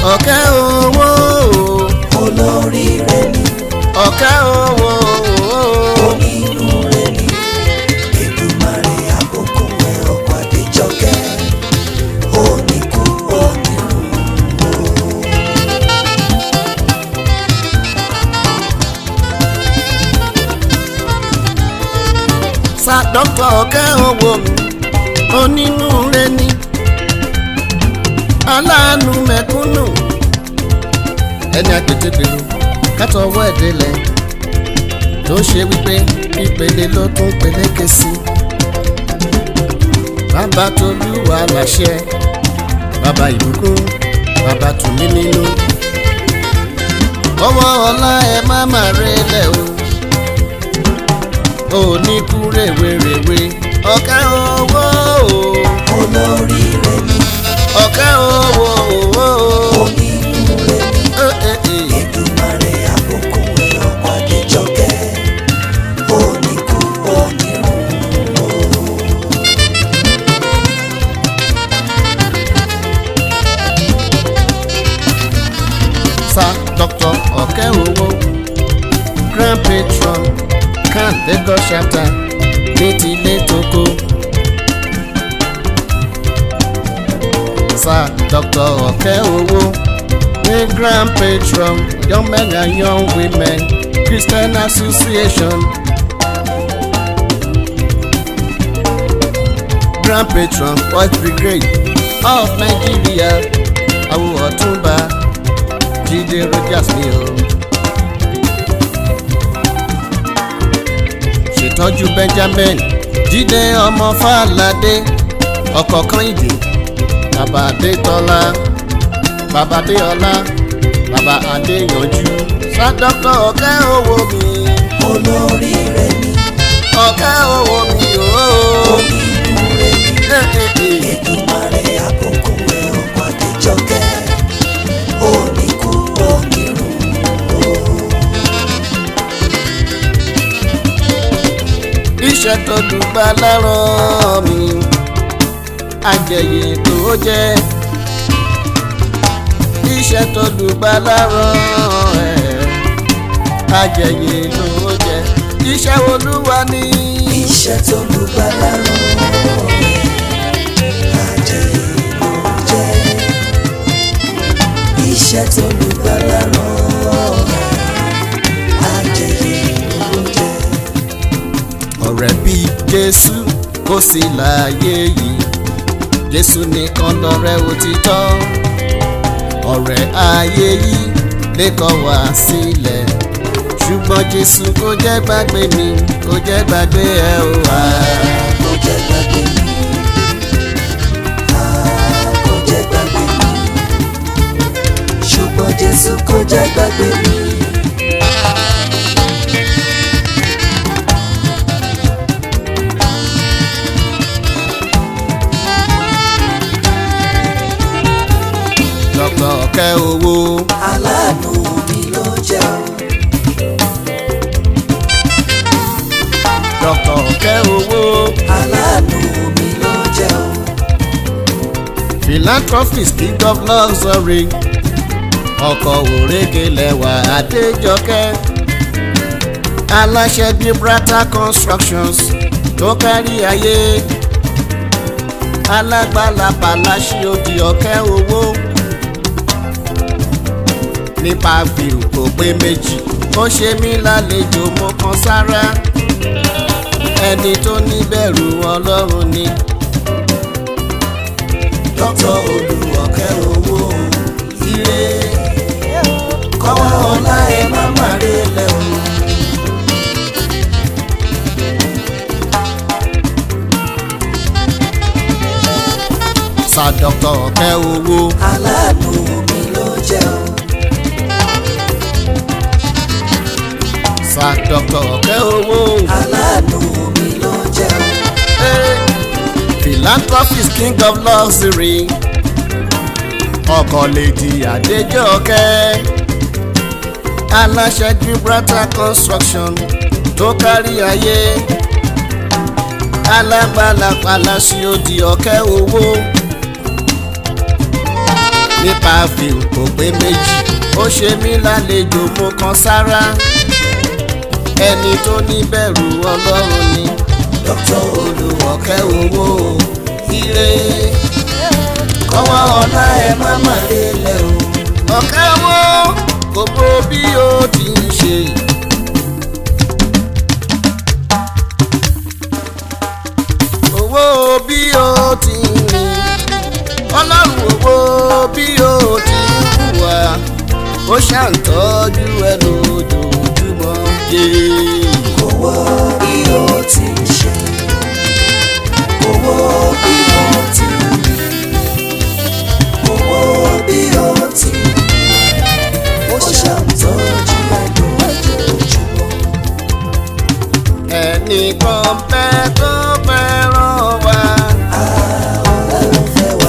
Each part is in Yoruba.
Okeowo olóríire ni. Okeowo onínúure ni. Èdùmàrè àbùkún ẹ̀ ọkọ̀ Adéjọkẹ́. Oníkú onírun o. Sir Dr. Okeowo onínúure ni. Aláàánú mẹ̀kúnnù ẹni àgbètègbèrò kátọwọ́ ẹ̀dẹ́lẹ̀ tó ṣe wípé ìpele ló tún peléke sí. Bàbá Tolúwa láṣẹ, bàbá ìbùkún, bàbá tù mí nínú. Ọwọ́ ọlá ẹ má má relẹ̀ o, ò ní kú rèwerèwe. Okeowo olóríire ni. Okeowo onínúure ni. Èdùmàrè àbùkún ẹ̀ ọkọ̀ Adéjọkẹ́. Oníkú onírun o. Sir Dr. Okeowo Grand Patron CAN Lagos chapter ní tilé tóko. Sir Dr. Okeowo ní Grand Patron Young Men and Young Women Christian Association. Grand Patron Voice Brigade of Nigeria Awo Ọ̀túnba Jídé Rogers ni o. Ṣètọ́jú Benjamin Jídé ọmọ Fáládé ọkọ̀ Kànyìndé bàbá Adétọ́lá bàbá Adéọlá bàbá Adéyanjú. Sir Dr. Okeowo mi olóríire ni. Okeowo mi ooo. onínúure ni. Èdùmàrè àbùkún ẹ̀ ọkọ̀ Adéjọkẹ́. Oníkú onírun o. Iṣẹ́ tó dùgbà lárọ̀ mi àjẹyè tó jẹ́. Iṣẹ́ tó dùgbà lárọ̀ ẹ̀ àjẹyè tó jẹ́. Iṣẹ́ Olúwa ni. Iṣẹ́ tó lùgbàlà rán àjẹyè ló jẹ́. Iṣẹ́ tó lùgbàlà rán àjẹyè ló jẹ́. Ọ̀rẹ́ bí Jésù kò sí láyé yìí, Jésù nìkan lọ̀rẹ́ òtítọ́. Ọ̀rẹ́ ayé yìí lè kọ̀ wá sílẹ̀, ṣùgbọ́n Jésù kò jẹ́ gbàgbé mi, kò jẹ́ gbàgbé ẹ o wá. Kò jẹ́ gbàgbé mi. Kò jẹ́ gbàgbé mi. Ṣùgbọ́n Jésù kò jẹ́ gbàgbé mi. Dr. Okeowo Aláàánú mi ló jẹ́ o. Dr. Okeowo Aláàánú mi ló jẹ́ o. philanthropist king of luxury ọkọ̀ òrékè lẹ́wà Adéjọkẹ́. Aláṣẹ Gibraltar Constructions tó kárí ayé. Alágbàlá Pàláṣí Odi Okeowo. Nípa fìrù kò pé méjì, ó ṣe mí lálejò mo kan sára. Ẹni tó níbẹ̀rù Ọlọ́run ni. Dr. Olu Okeowo ire kọ́wọ́ ọlá ẹ má má relẹ̀ o. Sir Dr. Okeowo Aláàánú mi ló jẹ́ o. Sir Dr. Okeowo Aláàánú mi ló jẹ́ o. philanthropist king of luxury ọkọ̀ Lady Adéjọkẹ́. Aláṣẹ Gibraltar Construction tó kárí ayé. Alágbàlá Pàláṣí Odi Okeowo. ní perfume kò pé méjì ó ṣe mí lálejò mo kan sára ẹni tó ní bẹ̀rù Ọlọ́run ni Dr. Olu Okeowo ire kọ́wọ́ ọ̀la ẹ̀ má mà lélẹ̀ o. Okeowo kò bó bí ó ti ń ṣe. Owó bí ó ti ń rìn Ọlọ́run owó bí ó ti ń hùwà ó ṣàǹtọ́jú ẹ lójoojúmọ́ yé. Owó bí ó ti ń ṣe, owó bí ó ti ń rìn, owó bí ó ti ń rìn, ó ṣàǹtọ́jú ẹ lójoojúmọ́. Ẹnìkan bẹ́ẹ̀ tó fẹ́ràn wa. Ọlọ́run fẹ́ wa.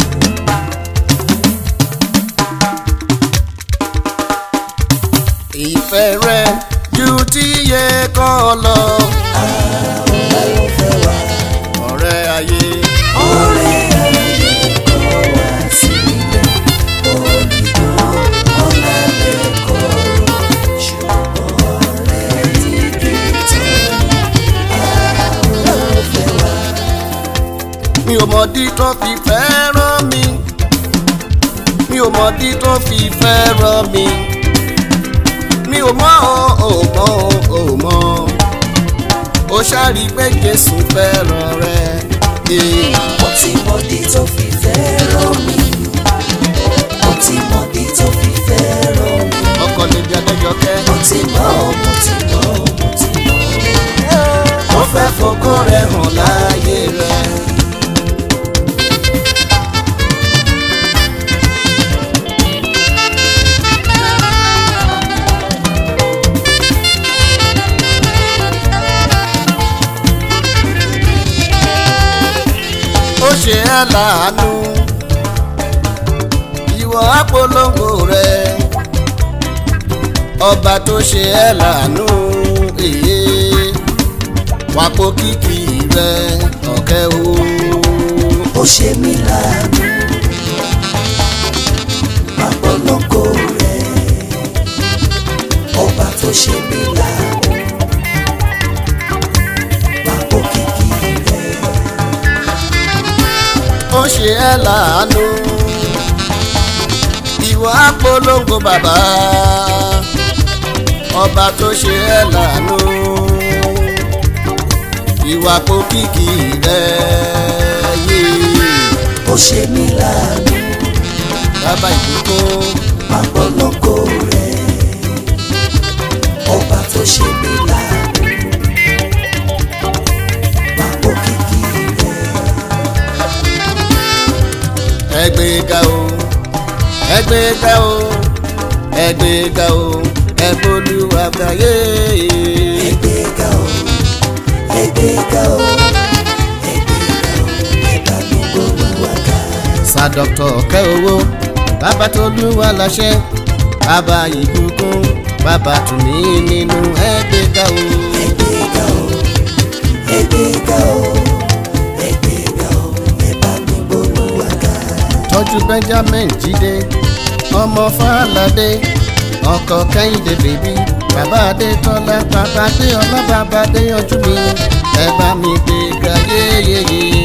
Ìfẹ́ rẹ̀ ju ti yẹ kọ́ lọ. Ọlọ́run fẹ́ wa. Ọ̀rẹ́ ayé. Ọ̀rẹ́ ayé kọ̀ wá sílẹ̀, olùkọ́ ọ̀la lè kọ̀rọ̀, ṣùgbọ́n ọ̀rẹ́ tí kì í tán ni Ọlọ́run fẹ́ wa. Mi ò mọ̀dí tó fi fẹ́ràn mi. Mi ò mọ̀dí tó fi fẹ́ràn mi. Mi ò mọ̀ ò mọ̀ ó ṣàrí pé Jésù fẹ́ràn rẹ. Mo ti mọ̀dí tó fi fẹ́ràn mi. Mo ti mọ̀dí tó fi fẹ́ràn mi. Ọkọ lè di Adéjọkẹ́. Mo ti mọ̀. Ó fẹ́ fògo rẹ̀ hàn láyé rẹ̀. Ó ṣe ẹ́ láàánú ìwọ apolongo rẹ̀ ọba tó ṣe ẹ́ láàánú èyí wà pò kìkì rẹ̀ Okeowo. Ó ṣe mí láàánú apolongo rẹ̀ ọba tó ṣe mí láàánú apò kìkì rẹ̀. Ó ṣe ẹ́ láàánú ìwọ apolongo bàbá ọba tó ṣe ẹ́ láàánú ìwà kò kìkì rẹ̀ yé. Ó ṣe mí láàánú bàbá ìbùkún apolongo rẹ̀ ọba tó ṣe mí láàánú apò kìkì rẹ̀. ẹgbẹ́ga o ẹgbẹ́ga o ẹgbẹ́ga o ẹgbẹ́olúwa fàyè. Ẹgbẹ́ga o, ẹgbẹ́ga o, ẹgbẹ́ga o, ẹ̀bá mi gbólúwa ga. Sir Dr. Okeowo bàbá tó lúwa láṣẹ bàbá ìbùkún bàbá tùmí nínú ẹgbẹ́ga o. Ẹgbẹ́ga o, ẹgbẹ́ga o, ẹgbẹ́ga o, ẹ̀bá mi gbólúwa ga. Tọ́jú Benjamin Jídé ọmọ Fáládé ọkọ Kẹ́hìndé bèbí bàbá Adétọ́lá bàbá Adéọlá bàbá Adéyanjú mi ẹ bá mi gbé ga yéyéyé.